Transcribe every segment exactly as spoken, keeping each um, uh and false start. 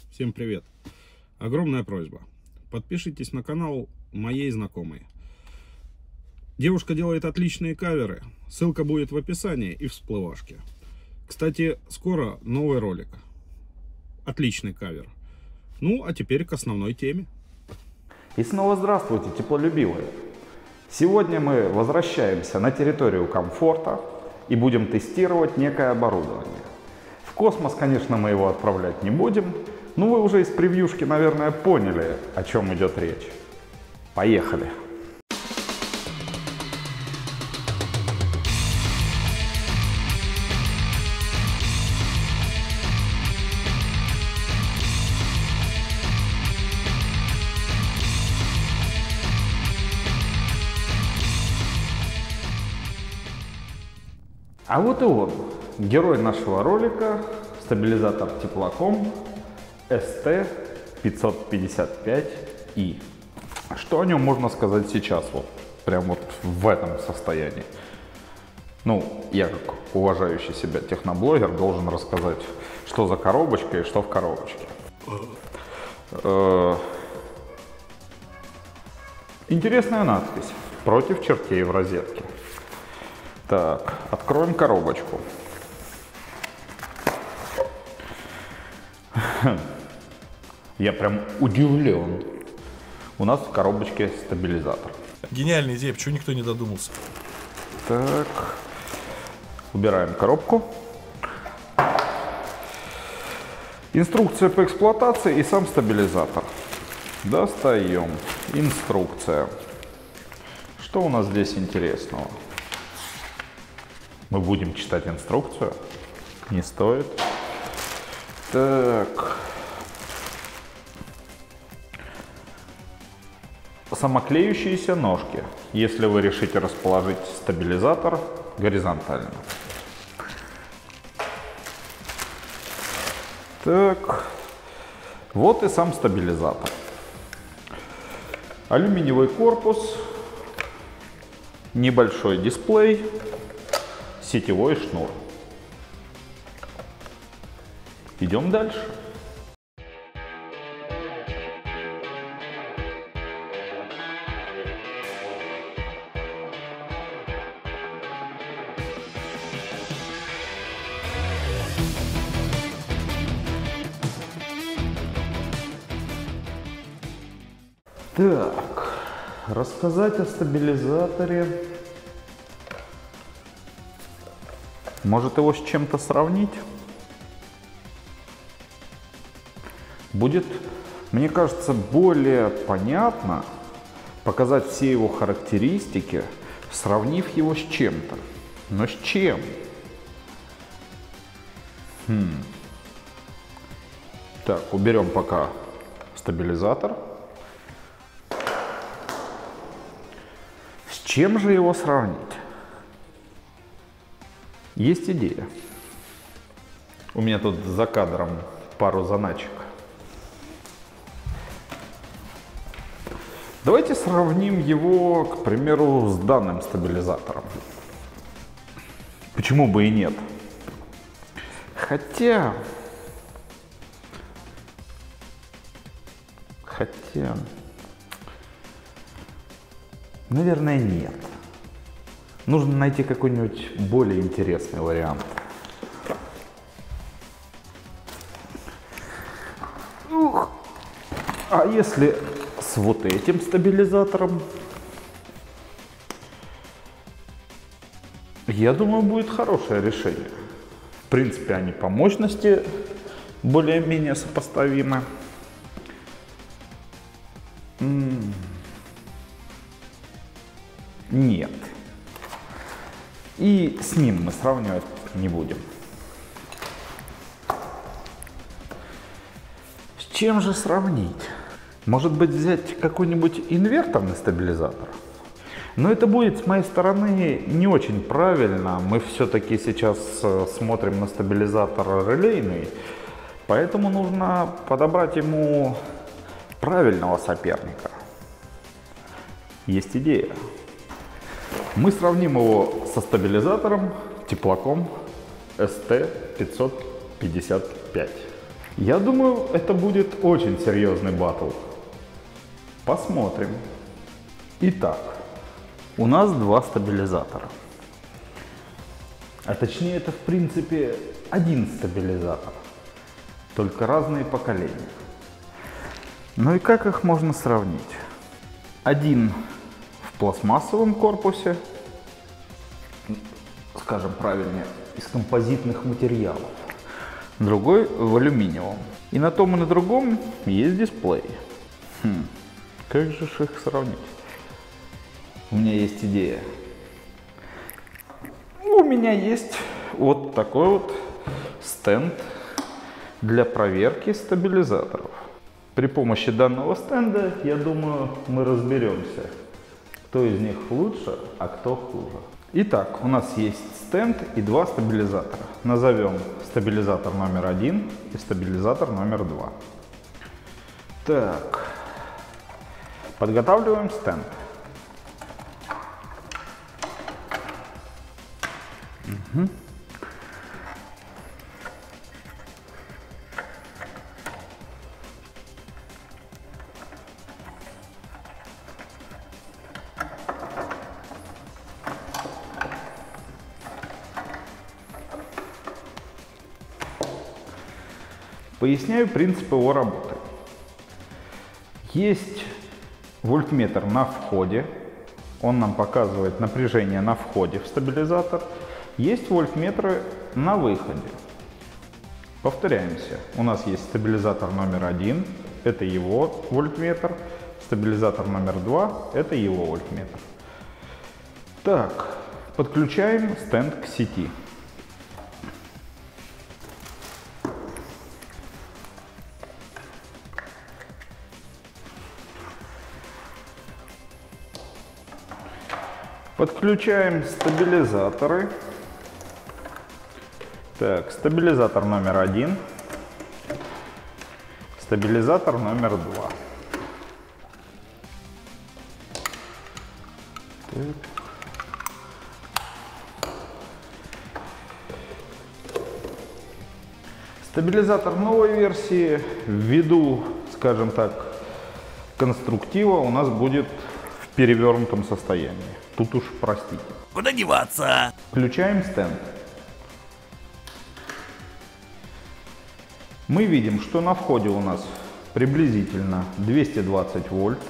Всем привет! Огромная просьба. Подпишитесь на канал моей знакомой. Девушка делает отличные каверы. Ссылка будет в описании и в всплывашке. Кстати, скоро новый ролик. Отличный кавер. Ну, а теперь к основной теме. И снова здравствуйте, теплолюбивые! Сегодня мы возвращаемся на территорию комфорта и будем тестировать некое оборудование. В космос, конечно, мы его отправлять не будем, но вы уже из превьюшки, наверное, поняли, о чем идет речь. Поехали! А вот и он, герой нашего ролика, стабилизатор Теплоком эс тэ пятьсот пятьдесят пять и. Что о нем можно сказать сейчас, вот прям вот в этом состоянии? Ну, я как уважающий себя техноблогер должен рассказать, что за коробочка и что в коробочке. Интересная надпись: против чертей в розетке. Так, откроем коробочку. Я прям удивлен. У нас в коробочке стабилизатор. Гениальная идея, почему никто не додумался? Так, убираем коробку. Инструкция по эксплуатации и сам стабилизатор. Достаем. Инструкция. Что у нас здесь интересного? Мы будем читать инструкцию? Не стоит. Так. Самоклеющиеся ножки, если вы решите расположить стабилизатор горизонтально. Так. Вот и сам стабилизатор. Алюминиевый корпус, небольшой дисплей, сетевой шнур. Идем дальше. Так, рассказать о стабилизаторе. Может его с чем-то сравнить? Будет, мне кажется, более понятно показать все его характеристики, сравнив его с чем-то. Но с чем? Хм. Так, уберем пока стабилизатор. С чем же его сравнить? Есть идея. У меня тут за кадром пару заначек. Давайте сравним его, к примеру, с данным стабилизатором. Почему бы и нет? Хотя... Хотя... Наверное, нет. Нужно найти какой-нибудь более интересный вариант. Ух. А если с вот этим стабилизатором? Я думаю, будет хорошее решение. В принципе, они по мощности более-менее сопоставимы. М-м- Нет. И с ним мы сравнивать не будем. С чем же сравнить? Может быть, взять какой-нибудь инверторный стабилизатор? Но это будет с моей стороны не очень правильно. Мы все-таки сейчас смотрим на стабилизатор релейный, поэтому нужно подобрать ему правильного соперника. Есть идея. Мы сравним его со стабилизатором Теплоком эс тэ пятьсот пятьдесят пять. Я думаю, это будет очень серьезный батл. Посмотрим. Итак, у нас два стабилизатора. А точнее, это в принципе один стабилизатор, только разные поколения. Ну и как их можно сравнить? Один в пластмассовом корпусе, скажем правильнее, из композитных материалов, другой в алюминиевом. И на том и на другом есть дисплей. Хм, как же ж их сравнить? У меня есть идея. У меня есть вот такой вот стенд для проверки стабилизаторов. При помощи данного стенда, я думаю, мы разберемся, кто из них лучше, а кто хуже. Итак, у нас есть стенд и два стабилизатора. Назовем стабилизатор номер один и стабилизатор номер два. Так, подготавливаем стенд. Угу. Поясняю принцип его работы. Есть вольтметр на входе, он нам показывает напряжение на входе в стабилизатор. Есть вольтметры на выходе. Повторяемся. У нас есть стабилизатор номер один, это его вольтметр. Стабилизатор номер два, это его вольтметр. Так, подключаем стенд к сети. Подключаем стабилизаторы. Так, стабилизатор номер один, стабилизатор номер два. Так. Стабилизатор новой версии ввиду, скажем так, конструктива у нас будет в перевернутом состоянии. Тут уж простите. Куда деваться? Включаем стенд. Мы видим, что на входе у нас приблизительно двести двадцать вольт.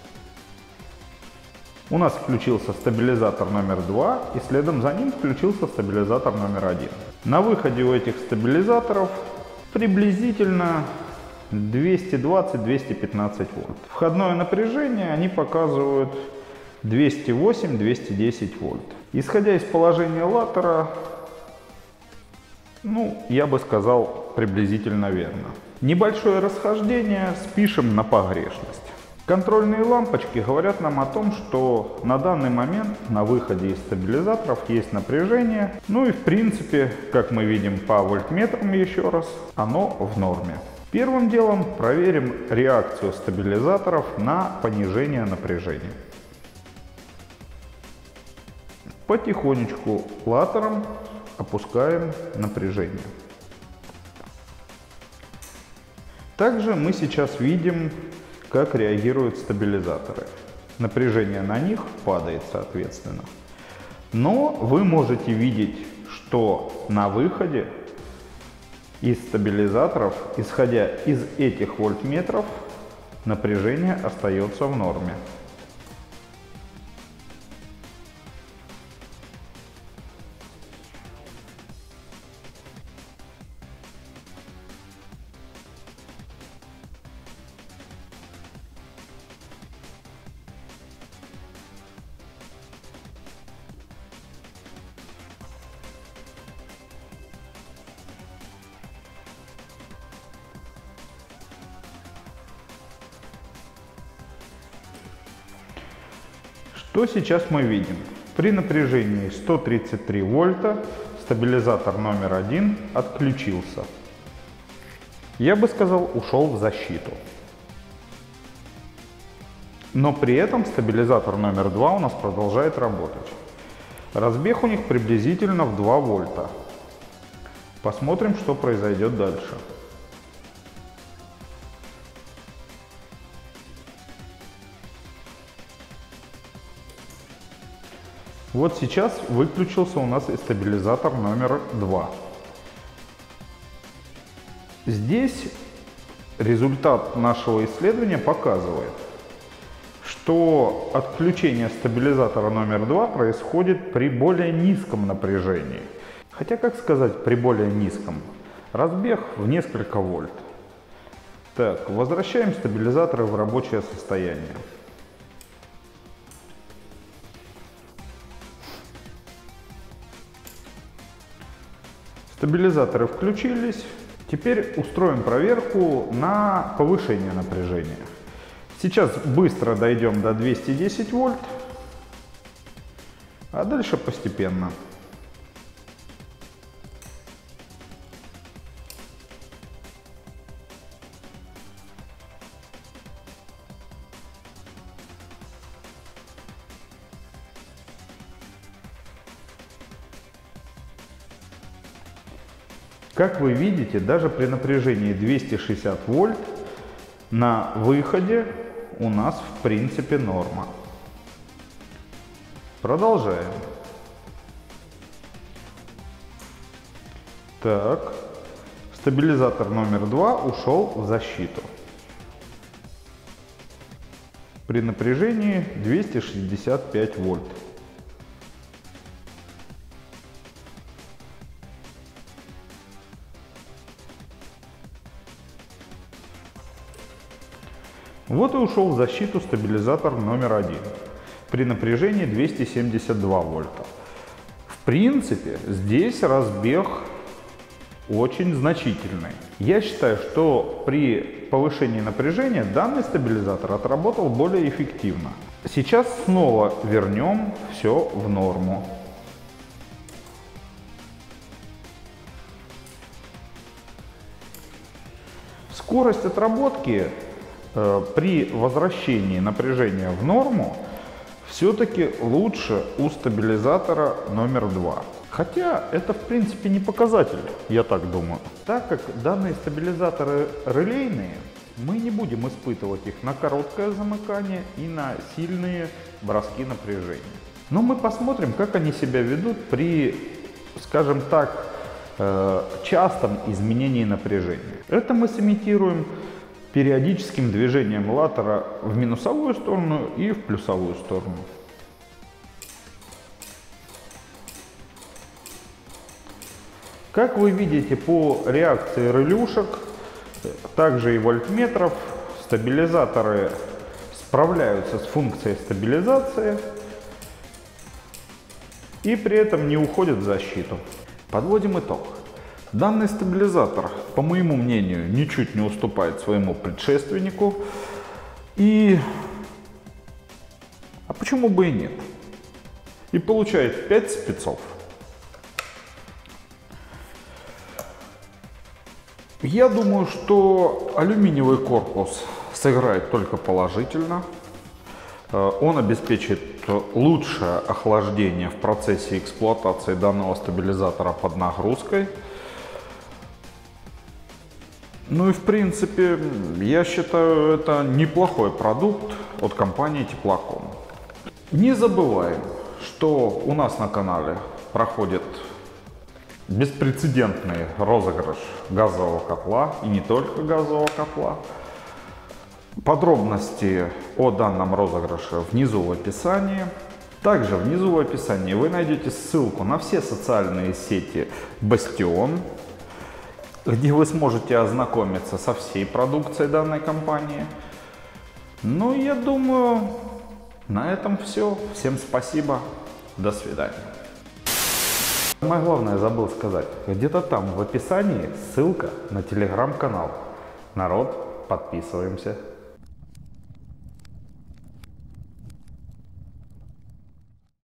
У нас включился стабилизатор номер два, и следом за ним включился стабилизатор номер один. На выходе у этих стабилизаторов приблизительно двести двадцать — двести пятнадцать вольт. Входное напряжение они показывают двести восемь — двести десять вольт. Исходя из положения латтера, ну, я бы сказал, приблизительно верно. Небольшое расхождение спишем на погрешность. Контрольные лампочки говорят нам о том, что на данный момент на выходе из стабилизаторов есть напряжение. Ну и в принципе, как мы видим по вольтметрам еще раз, оно в норме. Первым делом проверим реакцию стабилизаторов на понижение напряжения. Потихонечку латтером опускаем напряжение. Также мы сейчас видим, как реагируют стабилизаторы. Напряжение на них падает соответственно. Но вы можете видеть, что на выходе из стабилизаторов, исходя из этих вольтметров, напряжение остается в норме. Что сейчас мы видим? При напряжении сто тридцать три вольта стабилизатор номер один отключился. Я бы сказал, ушел в защиту. Но при этом стабилизатор номер два у нас продолжает работать. Разбег у них приблизительно в два вольта. Посмотрим, что произойдет дальше. Вот сейчас выключился у нас и стабилизатор номер два. Здесь результат нашего исследования показывает, что отключение стабилизатора номер два происходит при более низком напряжении. Хотя, как сказать при более низком? Разбег в несколько вольт. Так, возвращаем стабилизаторы в рабочее состояние. Стабилизаторы включились. Теперь устроим проверку на повышение напряжения. Сейчас быстро дойдем до двухсот десяти вольт, а дальше постепенно. Как вы видите, даже при напряжении двести шестьдесят вольт на выходе у нас в принципе норма. Продолжаем. Так, стабилизатор номер два ушел в защиту. При напряжении двести шестьдесят пять вольт. Вот и ушел в защиту стабилизатор номер один при напряжении двести семьдесят два вольта. В принципе, здесь разбег очень значительный. Я считаю, что при повышении напряжения данный стабилизатор отработал более эффективно. Сейчас снова вернем все в норму. Скорость отработки при возвращении напряжения в норму все-таки лучше у стабилизатора номер два. Хотя это в принципе не показатель, я так думаю. Так как данные стабилизаторы релейные, мы не будем испытывать их на короткое замыкание и на сильные броски напряжения. Но мы посмотрим, как они себя ведут при, скажем так, частом изменении напряжения. Это мы сымитируем периодическим движением латера в минусовую сторону и в плюсовую сторону. Как вы видите по реакции релюшек, также и вольтметров, стабилизаторы справляются с функцией стабилизации и при этом не уходят в защиту. Подводим итог. Данный стабилизатор, по моему мнению, ничуть не уступает своему предшественнику. И... А почему бы и нет? И получает пять спецов. Я думаю, что алюминиевый корпус сыграет только положительно. Он обеспечит лучшее охлаждение в процессе эксплуатации данного стабилизатора под нагрузкой. Ну и в принципе, я считаю, это неплохой продукт от компании Теплоком. Не забываем, что у нас на канале проходит беспрецедентный розыгрыш газового котла, и не только газового котла. Подробности о данном розыгрыше внизу в описании. Также внизу в описании вы найдете ссылку на все социальные сети Бастион, где вы сможете ознакомиться со всей продукцией данной компании. Ну, я думаю, на этом все. Всем спасибо. До свидания. Самое главное забыл сказать. Где-то там в описании ссылка на телеграм-канал. Народ, подписываемся.